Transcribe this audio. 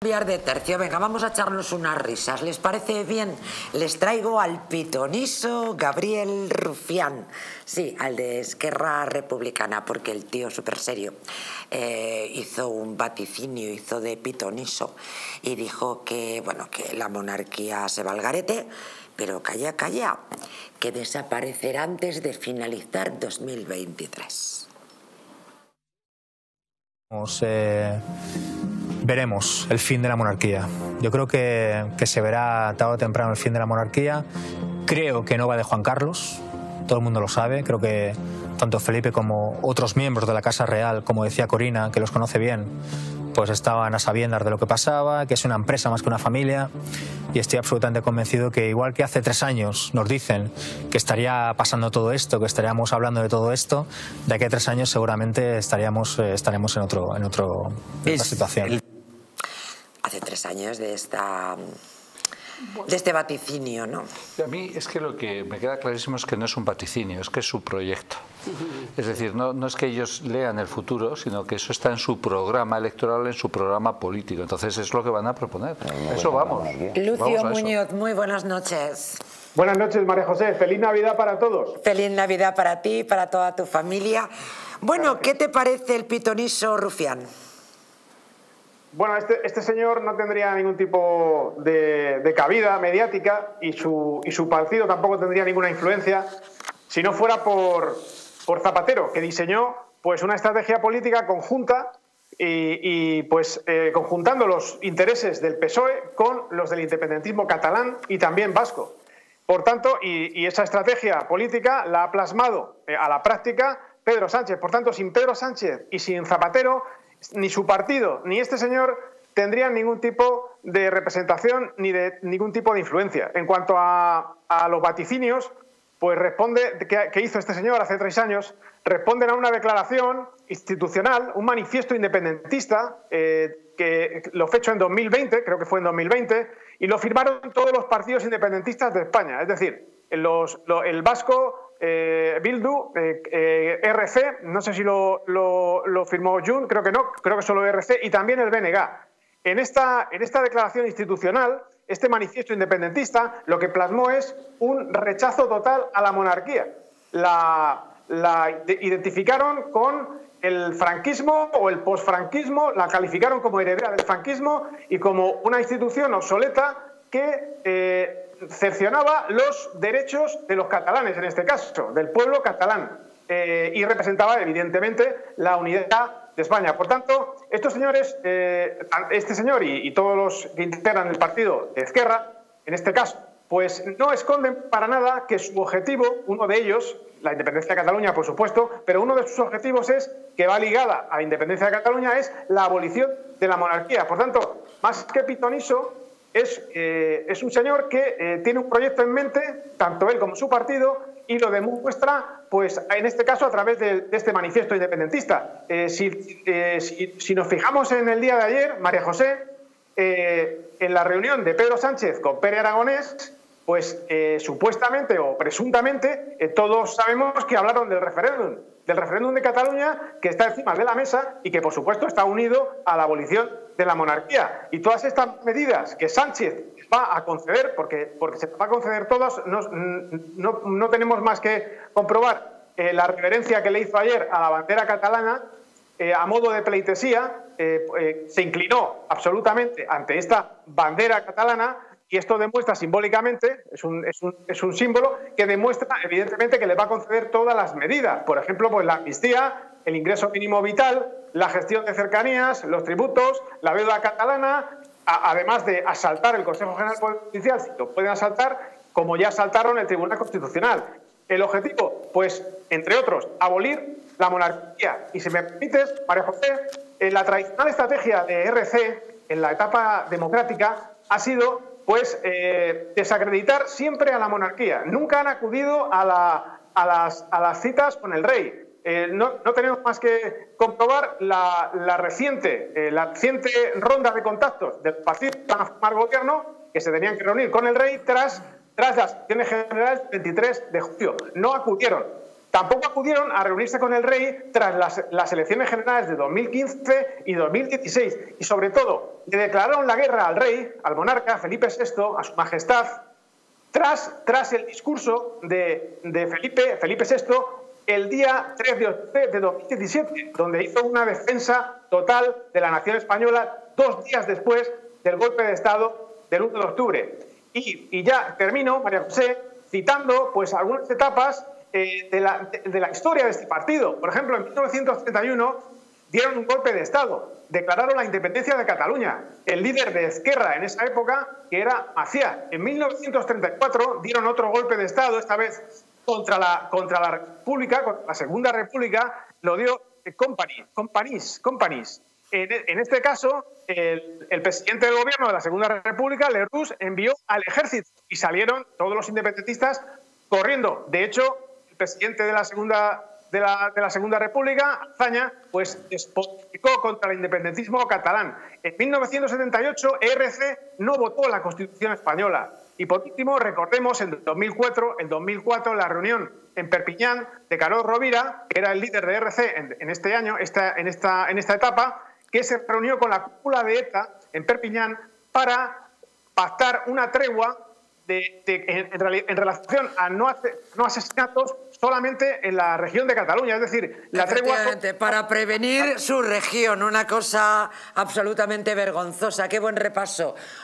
Cambiar de tercio, venga, vamos a echarnos unas risas. ¿Les parece bien? Les traigo al pitoniso Gabriel Rufián. Sí, al de Esquerra Republicana, porque el tío súper serio hizo un vaticinio, hizo de pitoniso y dijo que, bueno, que la monarquía se va al garete, pero calla, calla, que desaparecerá antes de finalizar 2023. Veremos el fin de la monarquía. Yo creo que se verá tarde o temprano el fin de la monarquía. Creo que no va de Juan Carlos, todo el mundo lo sabe. Creo que tanto Felipe como otros miembros de la Casa Real, como decía Corina, que los conoce bien, pues estaban a sabiendas de lo que pasaba, que es una empresa más que una familia, y estoy absolutamente convencido que igual que hace 3 años nos dicen que estaría pasando todo esto, que estaríamos hablando de todo esto, de aquí a 3 años seguramente estaremos en otra situación. Hace 3 años de este vaticinio, ¿no? A mí es que lo que me queda clarísimo es que no es un vaticinio, es que es su proyecto. Es decir, no es que ellos lean el futuro, sino que eso está en su programa electoral, en su programa político. Entonces es lo que van a proponer. Eso vamos. Lucio Muñoz, muy buenas noches. Buenas noches, María José. Feliz Navidad para todos. Feliz Navidad para ti y para toda tu familia. Bueno, ¿qué te parece el pitoniso Rufián? Bueno, este señor no tendría ningún tipo de cabida mediática y su partido tampoco tendría ninguna influencia si no fuera por Zapatero, que diseñó pues una estrategia política conjunta y conjuntando los intereses del PSOE con los del independentismo catalán y también vasco. Por tanto, y esa estrategia política la ha plasmado a la práctica Pedro Sánchez. Por tanto, sin Pedro Sánchez y sin Zapatero, ni su partido ni este señor tendrían ningún tipo de representación ni de ningún tipo de influencia. En cuanto a los vaticinios, pues que hizo este señor hace 3 años, responden a una declaración institucional, un manifiesto independentista que lo fechó en 2020, creo que fue en 2020, y lo firmaron todos los partidos independentistas de España, es decir, el vasco, Bildu, RC, no sé si lo firmó Junts, creo que no, creo que solo RC, y también el BNG. En esta declaración institucional, este manifiesto independentista lo que plasmó es un rechazo total a la monarquía. La identificaron con el franquismo o el posfranquismo, la calificaron como heredera del franquismo y como una institución obsoleta que cercionaba los derechos de los catalanes, en este caso, del pueblo catalán, y representaba evidentemente la unidad de España. Por tanto, estos señores, este señor y todos los que integran el partido de Esquerra, en este caso, pues no esconden para nada que su objetivo, uno de ellos, la independencia de Cataluña, por supuesto, pero uno de sus objetivos es, que va ligada a la independencia de Cataluña, es la abolición de la monarquía. Por tanto, más que pitoniso, es un señor que tiene un proyecto en mente, tanto él como su partido, y lo demuestra, pues en este caso, a través de este manifiesto independentista. Si nos fijamos en el día de ayer, María José, en la reunión de Pedro Sánchez con Pere Aragonés, pues supuestamente o presuntamente todos sabemos que hablaron del referéndum de Cataluña, que está encima de la mesa y que por supuesto está unido a la abolición de la monarquía. Y todas estas medidas que Sánchez va a conceder, porque se va a conceder todas, no tenemos más que comprobar la reverencia que le hizo ayer a la bandera catalana a modo de pleitesía. Se inclinó absolutamente ante esta bandera catalana. Y esto demuestra simbólicamente, es un símbolo que demuestra evidentemente que le va a conceder todas las medidas. Por ejemplo, pues la amnistía, el ingreso mínimo vital, la gestión de cercanías, los tributos, la deuda catalana, además de asaltar el Consejo General Judicial, si lo pueden asaltar, como ya asaltaron el Tribunal Constitucional. El objetivo, pues, entre otros, abolir la monarquía. Y si me permites, María José, la tradicional estrategia de RC en la etapa democrática ha sido pues desacreditar siempre a la monarquía. Nunca han acudido a las citas con el rey. No tenemos más que comprobar la reciente ronda de contactos del partido que van a formar gobierno, que se tenían que reunir con el rey tras las elecciones generales del 23 de julio. No acudieron. Tampoco acudieron a reunirse con el rey tras las elecciones generales de 2015 y 2016. Y sobre todo, le declararon la guerra al rey, al monarca Felipe VI, a su majestad, tras el discurso de Felipe VI el día 3 de octubre de 2017, donde hizo una defensa total de la nación española 2 días después del golpe de Estado del 1 de octubre. Y ya termino, María José, citando pues algunas etapas de la historia de este partido. Por ejemplo, en 1931 dieron un golpe de Estado, declararon la independencia de Cataluña. El líder de Esquerra en esa época, que era Macià. En 1934 dieron otro golpe de Estado, esta vez contra la República, contra la Segunda República, lo dio Companys. En este caso, el presidente del gobierno de la Segunda República, Lerroux, envió al ejército y salieron todos los independentistas corriendo. De hecho, el presidente de la Segunda República, Azaña, pues despotricó contra el independentismo catalán. En 1978, ERC no votó la Constitución española. Y por último, recordemos en 2004 la reunión en Perpiñán de Carod Rovira, que era el líder de ERC en este año, en esta etapa, que se reunió con la cúpula de ETA en Perpiñán para pactar una tregua en relación a no asesinatos solamente en la región de Cataluña, es decir, la tregua para prevenir su región, una cosa absolutamente vergonzosa. Qué buen repaso